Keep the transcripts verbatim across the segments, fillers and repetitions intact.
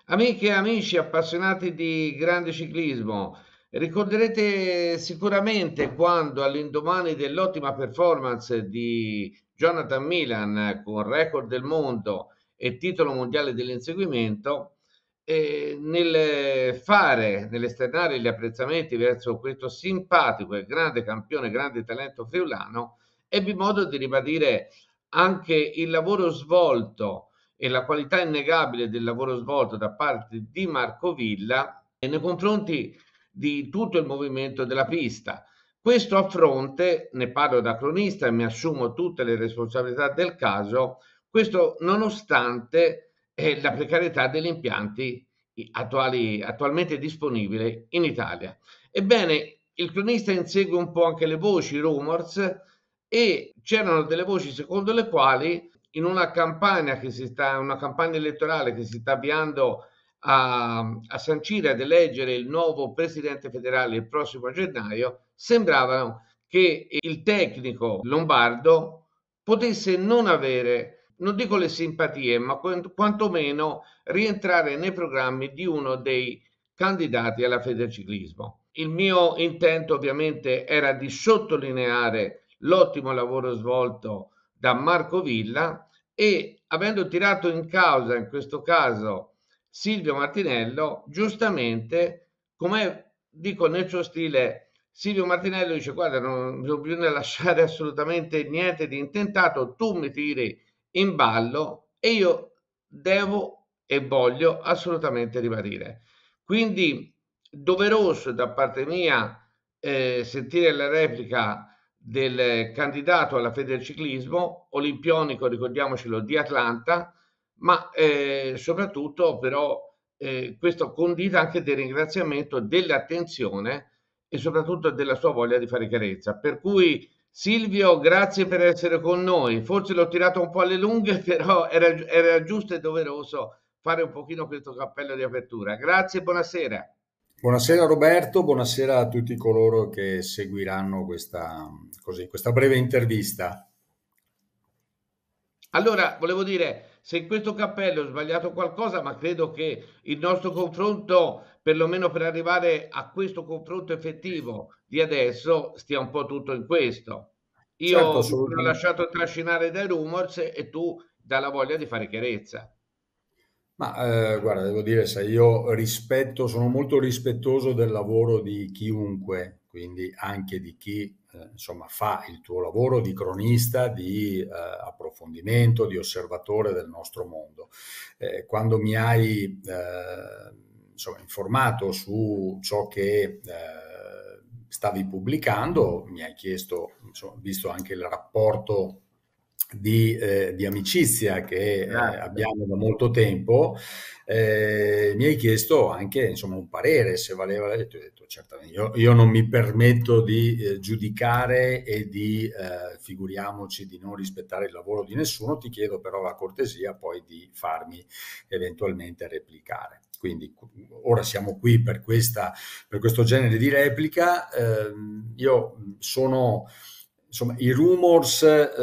Amiche e amici appassionati di grande ciclismo, ricorderete sicuramente quando all'indomani dell'ottima performance di Jonathan Milan con record del mondo e titolo mondiale dell'inseguimento, eh, nel fare, nell'esternare gli apprezzamenti verso questo simpatico e grande campione, grande talento friulano, ebbi modo di ribadire anche il lavoro svolto e la qualità innegabile del lavoro svolto da parte di Marco Villa e nei confronti di tutto il movimento della pista. Questo a fronte, ne parlo da cronista e mi assumo tutte le responsabilità del caso, questo nonostante eh, la precarietà degli impianti attuali, attualmente disponibili in Italia. Ebbene, il cronista insegue un po' anche le voci, i rumors, e c'erano delle voci secondo le quali in una campagna che si sta, una campagna elettorale che si sta avviando a, a sancire, ad eleggere il nuovo presidente federale il prossimo gennaio, sembrava che il tecnico lombardo potesse non avere, non dico le simpatie, ma quantomeno rientrare nei programmi di uno dei candidati alla Federciclismo. Il mio intento ovviamente era di sottolineare l'ottimo lavoro svolto da Marco Villa e avendo tirato in causa in questo caso Silvio Martinello, giustamente, come dico nel suo stile, Silvio Martinello dice guarda non, non bisogna lasciare assolutamente niente di intentato, tu mi tiri in ballo e io devo e voglio assolutamente ribadire. Quindi doveroso da parte mia eh, sentire la replica del candidato alla Federciclismo, olimpionico, ricordiamocelo, di Atlanta, ma eh, soprattutto però eh, questo condita anche del ringraziamento, dell'attenzione e soprattutto della sua voglia di fare chiarezza. Per cui Silvio, grazie per essere con noi. Forse l'ho tirato un po' alle lunghe, però era, era giusto e doveroso fare un pochino questo cappello di apertura. Grazie e buonasera. Buonasera Roberto, buonasera a tutti coloro che seguiranno questa, così, questa breve intervista. Allora, volevo dire, se in questo cappello ho sbagliato qualcosa, ma credo che il nostro confronto, perlomeno per arrivare a questo confronto effettivo di adesso, stia un po' tutto in questo. Certo, Io mi sono assolutamente. lasciato trascinare dai rumors e tu dalla voglia di fare chiarezza. Ma eh, guarda, devo dire, sai, io rispetto, sono molto rispettoso del lavoro di chiunque, quindi anche di chi eh, insomma fa il tuo lavoro di cronista, di eh, approfondimento, di osservatore del nostro mondo. Eh, quando mi hai eh, insomma, informato su ciò che eh, stavi pubblicando, mi hai chiesto, insomma, visto anche il rapporto di, eh, di amicizia che eh, Grazie. abbiamo da molto tempo, eh, mi hai chiesto anche insomma, un parere se valeva. E ti ho detto certamente, io, io non mi permetto di eh, giudicare e di eh, figuriamoci di non rispettare il lavoro di nessuno, ti chiedo però la cortesia poi di farmi eventualmente replicare. Quindi ora siamo qui per, questa, per questo genere di replica. Eh, io sono Insomma, i rumors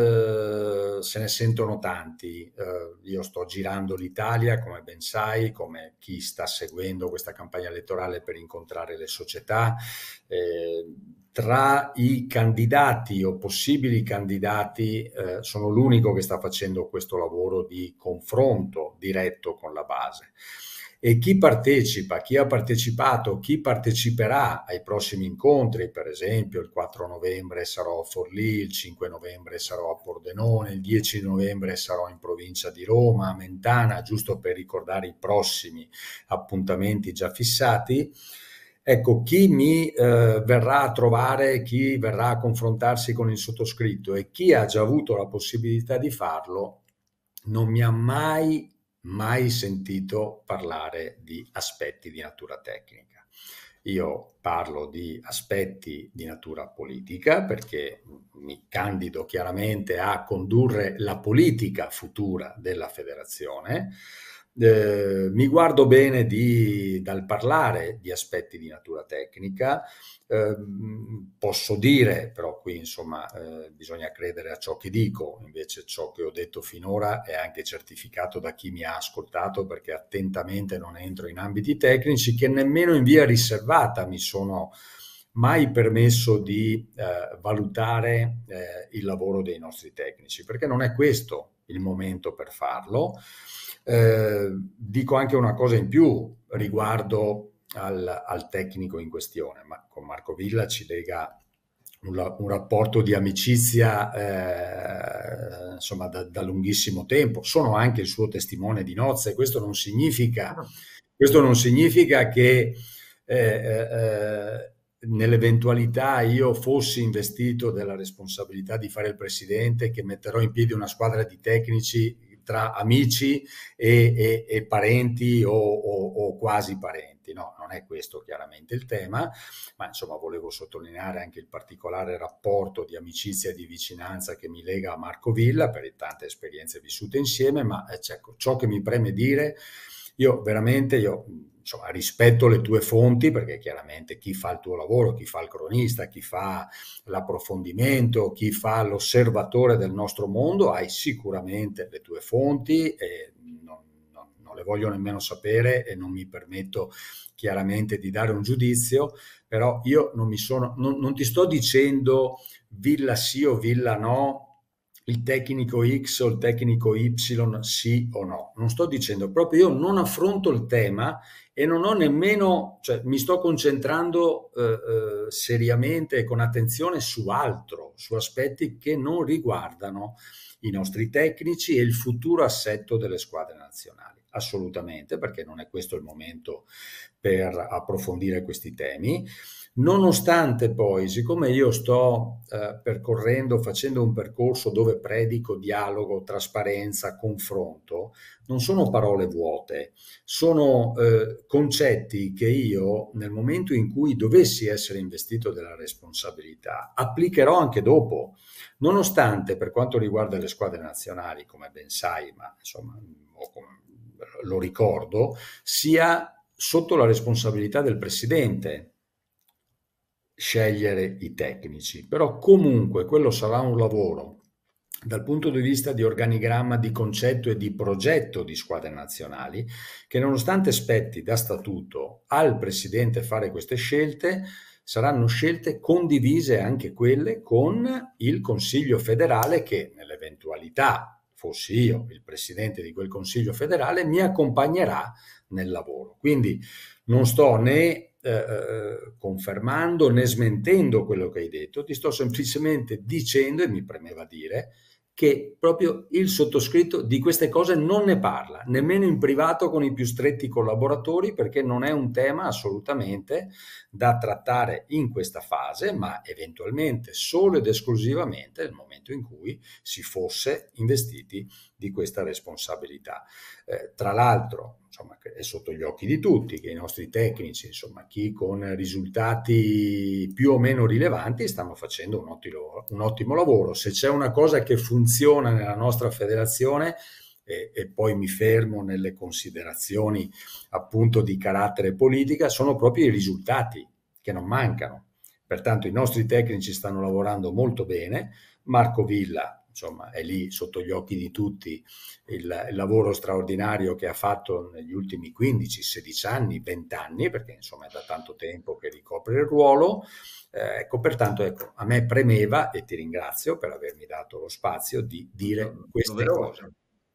eh, se ne sentono tanti. Eh, io sto girando l'Italia, come ben sai, come chi sta seguendo questa campagna elettorale per incontrare le società. Eh, tra i candidati o possibili candidati eh, sono l'unico che sta facendo questo lavoro di confronto diretto con la base. E chi partecipa, chi ha partecipato, chi parteciperà ai prossimi incontri, per esempio il quattro novembre sarò a Forlì, il cinque novembre sarò a Pordenone, il dieci novembre sarò in provincia di Roma, a Mentana, giusto per ricordare i prossimi appuntamenti già fissati. Ecco, chi mi eh, verrà a trovare, chi verrà a confrontarsi con il sottoscritto e chi ha già avuto la possibilità di farlo, non mi ha mai mai sentito parlare di aspetti di natura tecnica. Io parlo di aspetti di natura politica perché mi candido chiaramente a condurre la politica futura della federazione, eh, mi guardo bene di- dal parlare di aspetti di natura tecnica. Eh, posso dire, però qui insomma eh, bisogna credere a ciò che dico, invece ciò che ho detto finora è anche certificato da chi mi ha ascoltato, perché attentamente non entro in ambiti tecnici, che nemmeno in via riservata mi sono mai permesso di eh, valutare eh, il lavoro dei nostri tecnici, perché non è questo il momento per farlo. Eh, dico anche una cosa in più riguardo al, al tecnico in questione, ma con Marco Villa ci lega un, la- un rapporto di amicizia eh, insomma da, da lunghissimo tempo. Sono anche il suo testimone di nozze. Questo non significa, questo non significa che eh, eh, nell'eventualità io fossi investito della responsabilità di fare il presidente, che metterò in piedi una squadra di tecnici tra amici e, e- e parenti o, o- o quasi parenti. No, non è questo chiaramente il tema, ma insomma volevo sottolineare anche il particolare rapporto di amicizia e di vicinanza che mi lega a Marco Villa per le tante esperienze vissute insieme, ma eh, cioè, ciò che mi preme dire, io veramente, io insomma, rispetto le tue fonti, perché chiaramente chi fa il tuo lavoro, chi fa il cronista, chi fa l'approfondimento, chi fa l'osservatore del nostro mondo, hai sicuramente le tue fonti e non, non, non le voglio nemmeno sapere e non mi permetto chiaramente di dare un giudizio, però io non mi sono, non, non ti sto dicendo Villa sì o Villa no, il tecnico X o il tecnico Y sì o no, non sto dicendo, proprio io non affronto il tema e non ho nemmeno, cioè mi sto concentrando eh, eh, seriamente e con attenzione su altro, su aspetti che non riguardano i nostri tecnici e il futuro assetto delle squadre nazionali. Assolutamente, perché non è questo il momento per approfondire questi temi. Nonostante poi, siccome io sto eh, percorrendo, facendo un percorso dove predico dialogo, trasparenza, confronto, non sono parole vuote, sono eh, concetti che io, nel momento in cui dovessi essere investito della responsabilità, applicherò anche dopo, nonostante per quanto riguarda le squadre nazionali, come ben sai, ma insomma, o come, lo ricordo, sia sotto la responsabilità del presidente scegliere i tecnici, però comunque quello sarà un lavoro dal punto di vista di organigramma, di concetto e di progetto di squadre nazionali, che nonostante spetti da statuto al presidente fare queste scelte, saranno scelte condivise anche quelle con il Consiglio federale che, nell'eventualità fossi io il presidente di quel Consiglio federale, mi accompagnerà nel lavoro. Quindi non sto né eh, confermando né smentendo quello che hai detto, ti sto semplicemente dicendo, e mi premeva dire, che proprio il sottoscritto di queste cose non ne parla, nemmeno in privato con i più stretti collaboratori, perché non è un tema assolutamente da trattare in questa fase, ma eventualmente solo ed esclusivamente nel momento in cui si fosse investiti di questa responsabilità. Eh, tra l'altro, insomma, è sotto gli occhi di tutti che i nostri tecnici, insomma, chi con risultati più o meno rilevanti, stanno facendo un ottimo, un ottimo lavoro. Se c'è una cosa che funziona nella nostra federazione, e, e poi mi fermo nelle considerazioni appunto di carattere politica, sono proprio i risultati che non mancano. Pertanto i nostri tecnici stanno lavorando molto bene. Marco Villa, insomma, è lì sotto gli occhi di tutti il, il lavoro straordinario che ha fatto negli ultimi quindici, sedici anni, venti anni, perché insomma è da tanto tempo che ricopre il ruolo. Eh, ecco, pertanto ecco, a me premeva, e ti ringrazio per avermi dato lo spazio, di dire queste Doveroso. cose.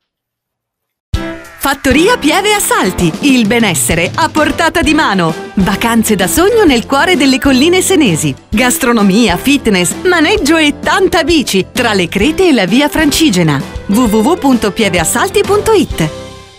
Fattoria Pieve Assalti, il benessere a portata di mano. Vacanze da sogno nel cuore delle colline senesi. Gastronomia, fitness, maneggio e tanta bici tra le crete e la via Francigena. w w w punto pieve assalti punto i t.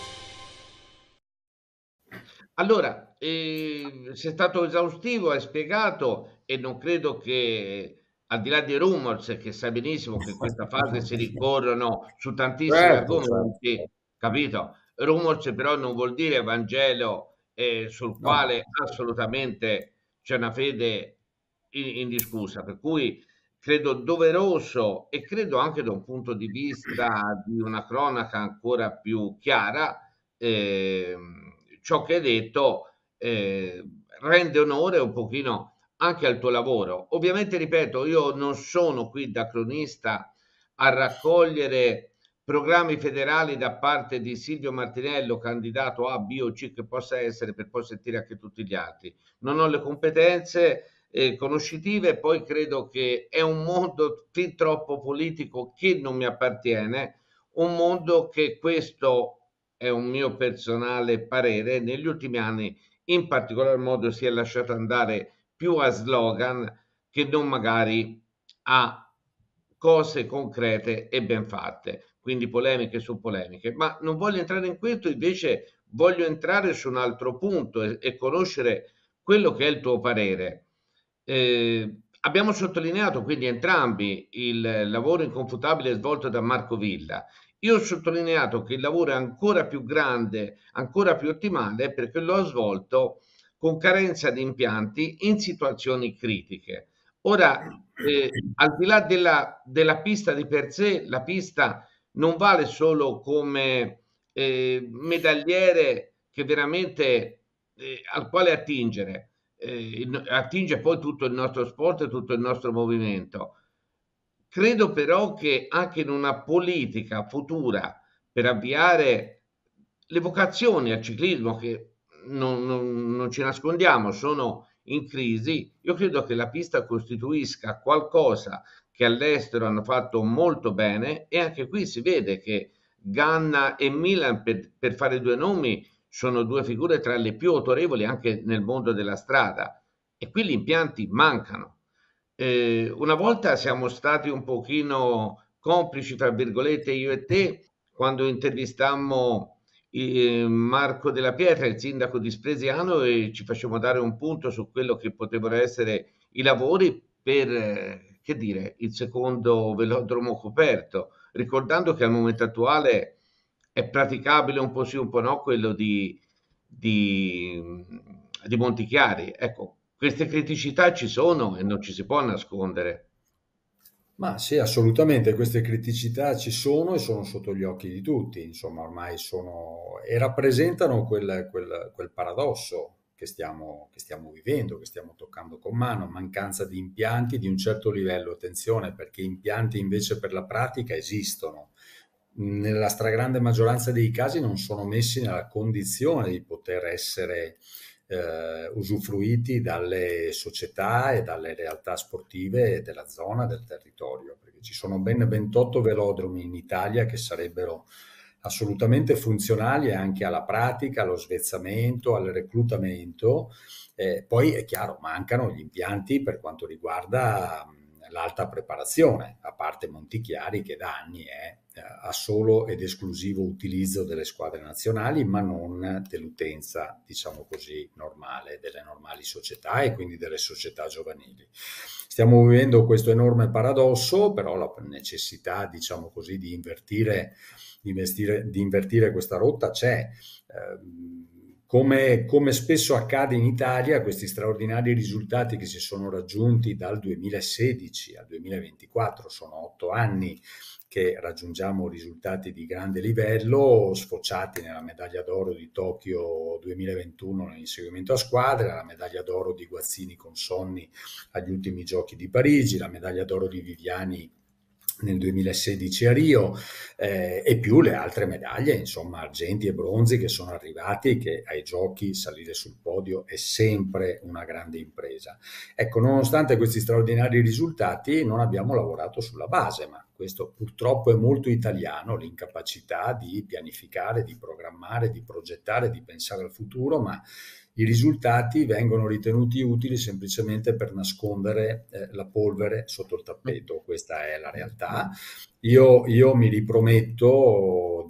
Allora, eh, sei stato esaustivo, hai spiegato e non credo che, al di là dei rumors, che sai benissimo che in questa fase si ricorrono su tantissimi Certo, certo. argomenti, capito? Rumors però non vuol dire Vangelo, eh, sul No. quale assolutamente c'è una fede in- indiscussa, per cui credo doveroso e credo anche da un punto di vista di una cronaca ancora più chiara eh, ciò che hai detto eh, rende onore un pochino anche al tuo lavoro. Ovviamente, ripeto, io non sono qui da cronista a raccogliere programmi federali da parte di Silvio Martinello, candidato A, B o C che possa essere, per poi sentire anche tutti gli altri. Non ho le competenze eh, conoscitive, poi credo che è un mondo fin troppo politico che non mi appartiene, un mondo che, questo è un mio personale parere, negli ultimi anni in particolar modo si è lasciato andare più a slogan che non magari a cose concrete e ben fatte, quindi polemiche su polemiche. Ma non voglio entrare in questo, invece voglio entrare su un altro punto e, e conoscere quello che è il tuo parere. Eh, abbiamo sottolineato quindi entrambi il lavoro inconfutabile svolto da Marco Villa. Io ho sottolineato che il lavoro è ancora più grande, ancora più ottimale, perché lo ha svolto con carenza di impianti in situazioni critiche. Ora, eh, al di là della, della pista di per sé, la pista non vale solo come eh, medagliere che veramente eh, al quale attingere, eh, attinge poi tutto il nostro sport e tutto il nostro movimento. Credo però che anche in una politica futura per avviare le vocazioni al ciclismo, che non, non, non ci nascondiamo, sono in crisi, io credo che la pista costituisca qualcosa che all'estero hanno fatto molto bene, e anche qui si vede che Ganna e Milan, per, per fare due nomi, sono due figure tra le più autorevoli anche nel mondo della strada, e qui gli impianti mancano. Eh, una volta siamo stati un pochino complici, tra virgolette, io e te, quando intervistammo eh, Marco Della Pietra, il sindaco di Spresiano, e ci facevamo dare un punto su quello che potevano essere i lavori per, eh, che dire, il secondo velodromo coperto, ricordando che al momento attuale è praticabile un po' sì, un po' no, quello di, di, di Montichiari. Ecco, queste criticità ci sono e non ci si può nascondere. Ma sì, assolutamente, queste criticità ci sono e sono sotto gli occhi di tutti, insomma, ormai sono e rappresentano quel, quel- quel paradosso che stiamo, che stiamo vivendo, che stiamo toccando con mano, mancanza di impianti di un certo livello, attenzione, perché impianti invece per la pratica esistono. Nella stragrande maggioranza dei casi non sono messi nella condizione di poter essere eh, usufruiti dalle società e dalle realtà sportive della zona, del territorio, perché ci sono ben ventotto velodromi in Italia che sarebbero assolutamente funzionali anche alla pratica, allo svezzamento, al reclutamento. Eh, poi è chiaro, mancano gli impianti per quanto riguarda mh, l'alta preparazione, a parte Montichiari che da anni è eh, a solo ed esclusivo utilizzo delle squadre nazionali, ma non dell'utenza, diciamo così, normale, delle normali società e quindi delle società giovanili. Stiamo vivendo questo enorme paradosso, però la necessità, diciamo così, di invertire, di investire, di invertire questa rotta c'è. Eh, come, come spesso accade in Italia, questi straordinari risultati che si sono raggiunti dal duemilasedici al duemilaventiquattro, sono otto anni che raggiungiamo risultati di grande livello, sfociati nella medaglia d'oro di Tokyo duemilaventuno nell'inseguimento a squadre, la medaglia d'oro di Guazzini con Sonni agli ultimi giochi di Parigi, la medaglia d'oro di Viviani nel duemilasedici a Rio, eh, e più le altre medaglie, insomma argenti e bronzi che sono arrivati, che ai giochi salire sul podio è sempre una grande impresa. Ecco, nonostante questi straordinari risultati non abbiamo lavorato sulla base, ma questo purtroppo è molto italiano, l'incapacità di pianificare, di programmare, di progettare, di pensare al futuro, ma i risultati vengono ritenuti utili semplicemente per nascondere eh, la polvere sotto il tappeto. Questa è la realtà. Io, io mi riprometto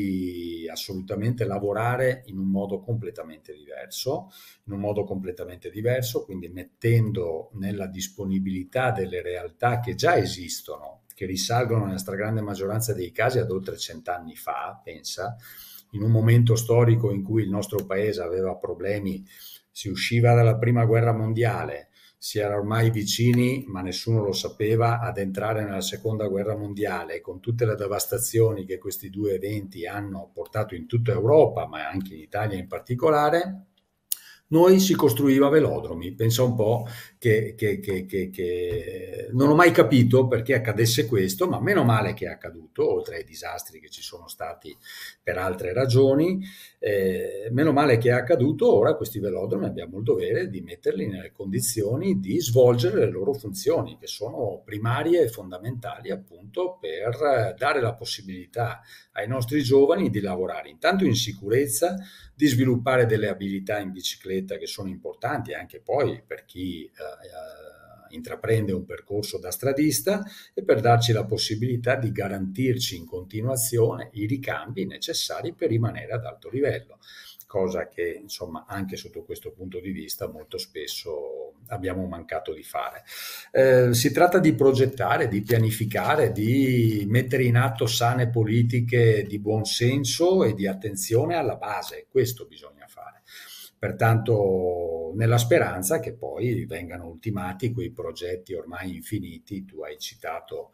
di assolutamente lavorare in un modo completamente diverso, in un modo completamente diverso, quindi mettendo nella disponibilità delle realtà che già esistono, che risalgono nella stragrande maggioranza dei casi ad oltre cent'anni fa, pensa, in un momento storico in cui il nostro paese aveva problemi, si usciva dalla prima guerra mondiale, si era ormai vicini, ma nessuno lo sapeva, ad entrare nella seconda guerra mondiale, con tutte le devastazioni che questi due eventi hanno portato in tutta Europa, ma anche in Italia in particolare, noi si costruiva velodromi. Pensa un po' che, che, che, che, che non ho mai capito perché accadesse questo, ma meno male che è accaduto, oltre ai disastri che ci sono stati per altre ragioni, eh, meno male che è accaduto. Ora questi velodromi abbiamo il dovere di metterli nelle condizioni di svolgere le loro funzioni, che sono primarie e fondamentali appunto per dare la possibilità ai nostri giovani di lavorare intanto in sicurezza, di sviluppare delle abilità in bicicletta che sono importanti anche poi per chi eh, eh, intraprende un percorso da stradista, e per darci la possibilità di garantirci in continuazione i ricambi necessari per rimanere ad alto livello, cosa che insomma anche sotto questo punto di vista molto spesso abbiamo mancato di fare. Eh, si tratta di progettare, di pianificare, di mettere in atto sane politiche di buon senso e di attenzione alla base. Questo bisogna fare. Pertanto, nella speranza che poi vengano ultimati quei progetti ormai infiniti. Tu hai citato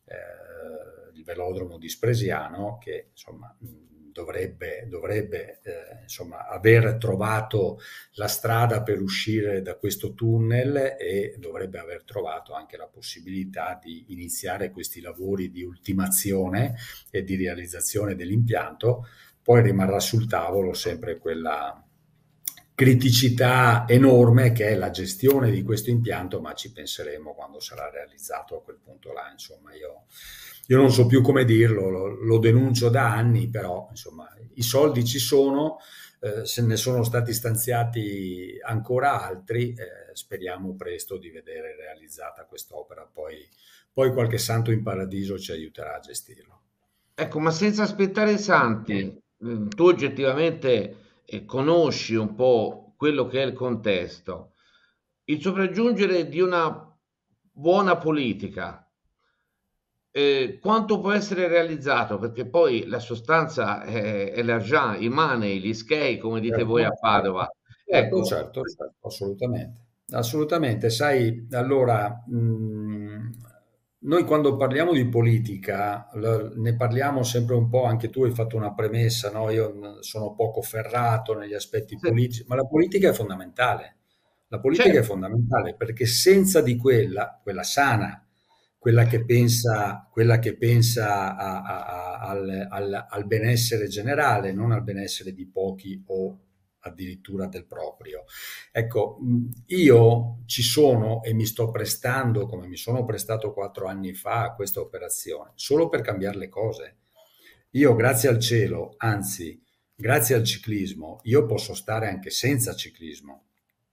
eh, il velodromo di Spresiano, che insomma dovrebbe, dovrebbe eh, insomma, aver trovato la strada per uscire da questo tunnel, e dovrebbe aver trovato anche la possibilità di iniziare questi lavori di ultimazione e di realizzazione dell'impianto. Poi rimarrà sul tavolo sempre quella criticità enorme che è la gestione di questo impianto, ma ci penseremo quando sarà realizzato. A quel punto là, insomma, io Io non so più come dirlo, lo, lo denuncio da anni, però insomma i soldi ci sono, eh, se ne sono stati stanziati ancora altri, eh, speriamo presto di vedere realizzata quest'opera, poi, poi qualche santo in paradiso ci aiuterà a gestirlo. Ecco, ma senza aspettare i santi, eh, tu oggettivamente eh, conosci un po' quello che è il contesto. Il sopraggiungere di una buona politica, eh, quanto può essere realizzato? Perché poi la sostanza è, è l'argent, i money, gli skei, come dite voi a Certo, Padova. certo, Ecco, certo, certo, assolutamente. Assolutamente, sai, allora, mh, noi quando parliamo di politica, l- ne parliamo sempre un po', anche tu hai fatto una premessa, no? Io mh, sono poco ferrato negli aspetti se- politici, ma la politica è fondamentale. La politica è certo, fondamentale perché senza di quella, quella sana, quella che pensa, quella che pensa a- a- a- al, al- al benessere generale, non al benessere di pochi o addirittura del proprio. Ecco, mh, io ci sono e mi sto prestando, come mi sono prestato quattro anni fa, a questa operazione, solo per cambiare le cose. Io, grazie al cielo, anzi, grazie al ciclismo, io posso stare anche senza ciclismo.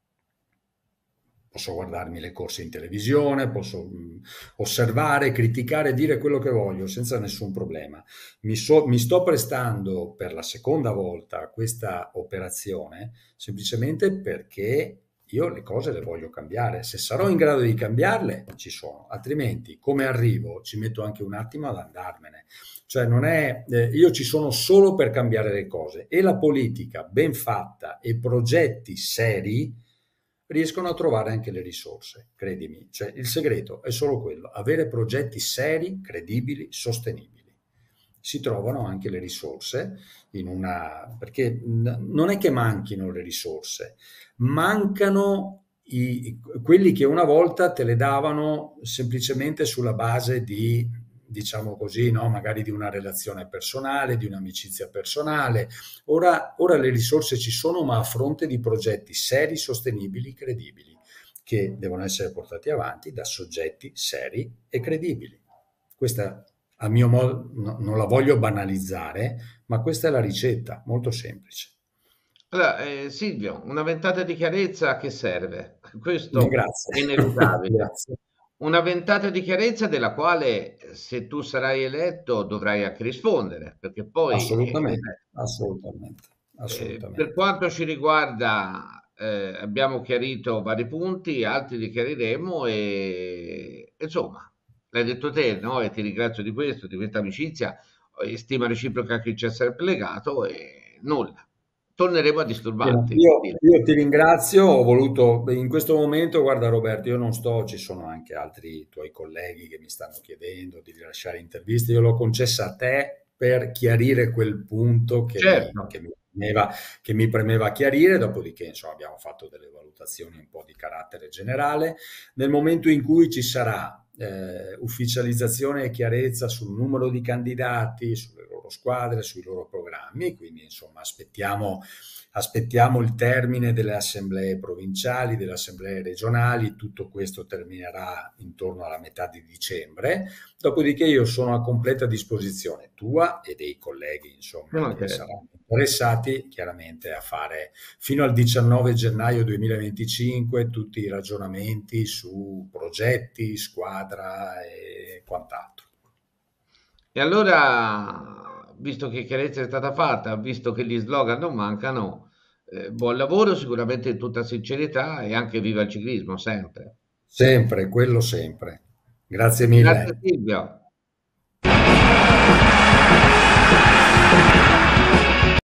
Posso guardarmi le corse in televisione, posso mh, osservare, criticare, dire quello che voglio senza nessun problema. Mi, so- mi sto prestando per la seconda volta a questa operazione semplicemente perché io le cose le voglio cambiare. Se sarò in grado di cambiarle, ci sono, altrimenti, come arrivo, ci metto anche un attimo ad andarmene. Cioè, non è, eh, io ci sono solo per cambiare le cose, e la politica ben fatta e progetti seri riescono a trovare anche le risorse, credimi. Cioè, il segreto è solo quello: avere progetti seri, credibili, sostenibili. Si trovano anche le risorse in una, perché n- non è che manchino le risorse, mancano i, quelli che una volta te le davano semplicemente sulla base di, diciamo così, no? Magari di una relazione personale, di un'amicizia personale. Ora, ora le risorse ci sono, ma a fronte di progetti seri, sostenibili, credibili, che devono essere portati avanti da soggetti seri e credibili. Questa, a mio modo, no- non la voglio banalizzare, ma questa è la ricetta, molto semplice. allora, eh, Silvio, una ventata di chiarezza a che serve? Eh, Questo Grazie, è inevitabile. grazie. Una ventata di chiarezza della quale, eh, se tu sarai eletto, dovrai anche rispondere, perché poi, eh, Assolutamente, assolutamente, eh, per assolutamente. quanto ci riguarda, eh, abbiamo chiarito vari punti, altri li chiariremo e insomma, l'hai detto te, no? E ti ringrazio di questo, di questa amicizia, e stima reciproca che ci è sempre legato e nulla. torneremo a Bene, disturbarti. Io, io ti ringrazio, ho voluto, beh, in questo momento, guarda Roberto, io non sto, ci sono anche altri tuoi colleghi che mi stanno chiedendo di rilasciare interviste, io l'ho concessa a te per chiarire quel punto che mi, Certo. che mi premeva, che mi premeva chiarire, dopodiché insomma abbiamo fatto delle valutazioni un po' di carattere generale. Nel momento in cui ci sarà eh, ufficializzazione e chiarezza sul numero di candidati, sulle loro squadre, sui loro programmi, quindi insomma aspettiamo Aspettiamo il termine delle assemblee provinciali, delle assemblee regionali, tutto questo terminerà intorno alla metà di dicembre, dopodiché io sono a completa disposizione tua e dei colleghi, insomma, Non che credo. saranno interessati chiaramente a fare fino al diciannove gennaio duemilaventicinque tutti i ragionamenti su progetti, squadra e quant'altro. E allora, visto che chiarezza è stata fatta, visto che gli slogan non mancano, eh, buon lavoro sicuramente in tutta sincerità e anche viva il ciclismo, sempre. Sempre, quello sempre. Grazie Grazie mille. Silvio.